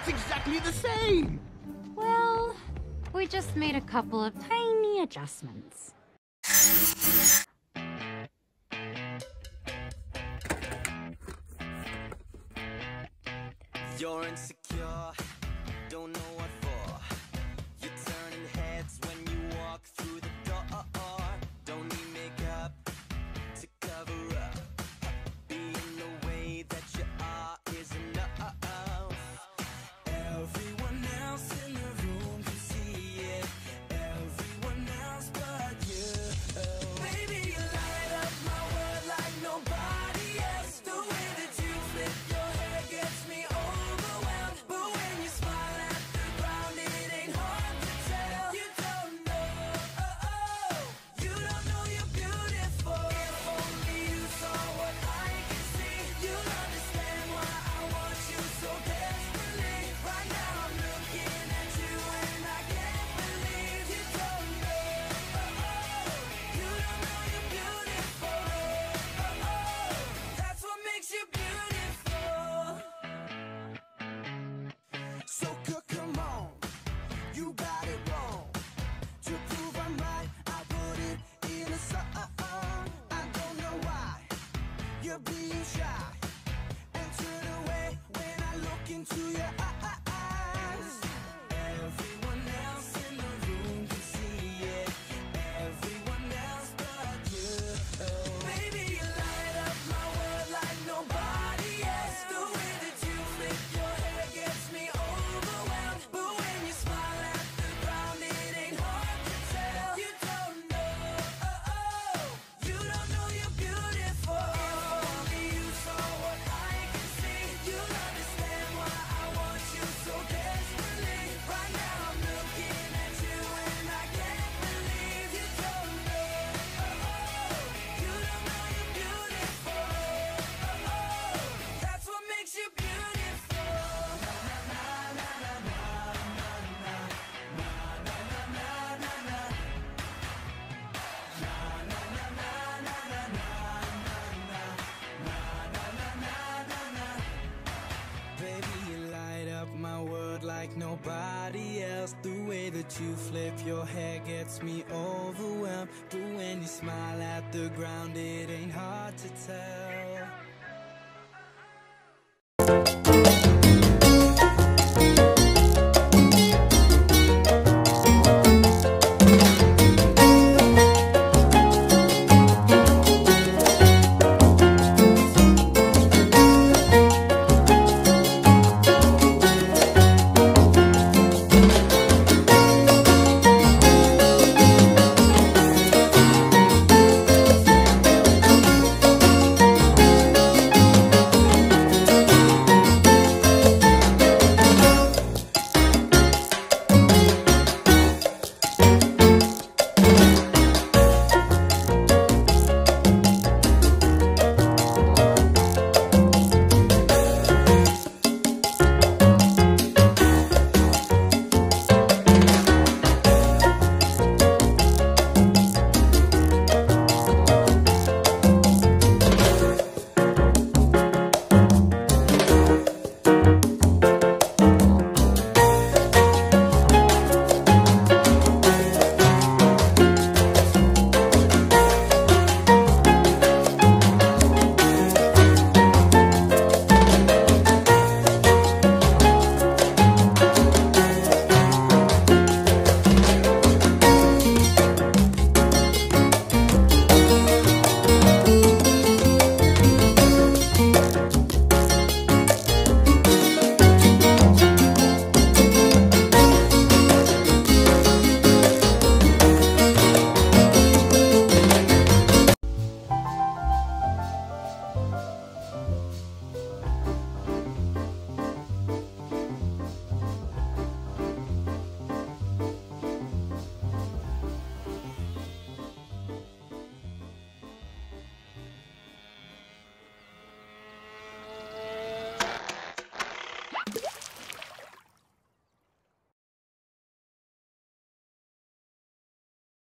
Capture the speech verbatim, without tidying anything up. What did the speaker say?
looks exactly the same! Well, we just made a couple of tiny adjustments. You're insecure, don't know what for. You're turning heads when you walk through the door. Don't need makeup to cover up. Being the way that you are is enough. Everyone else in the room can see it. Everyone else but you. Baby, you light up my world like nobody else. The way that you flip your hair gets me overwhelmed. But when you smile at the ground, it ain't hard to tell. You don't know, oh, oh, you don't know you're beautiful. If only you saw what I can see, you'll understand why I want you so desperately. Right now I'm looking at you and I can't believe you don't know, oh, oh, you don't know you're beautiful. Oh, oh, that's what makes you beautiful. So c- come on, you got it wrong. To prove I'm right, I put it in a song. I don't know why you're being shy and turn away when I look into your eyes. Everyone else in the room can see it. Everyone else but you. Baby, you light up my world like nobody else. The way that you flip your hair gets me overwhelmed. But when you smile at the ground, it ain't hard to tell. You don't know, oh, oh, you don't know you're beautiful. If only you saw what I can see, you'll understand why I want you so desperately. Right now I'm looking at you and I can't believe you don't know, oh, oh, you don't know you're beautiful. Oh, oh, that's what makes you beautiful. Baby, you light up my world like nobody else. The way that you flip your hair gets me overwhelmed. But when you smile at the ground, it ain't hard to tell.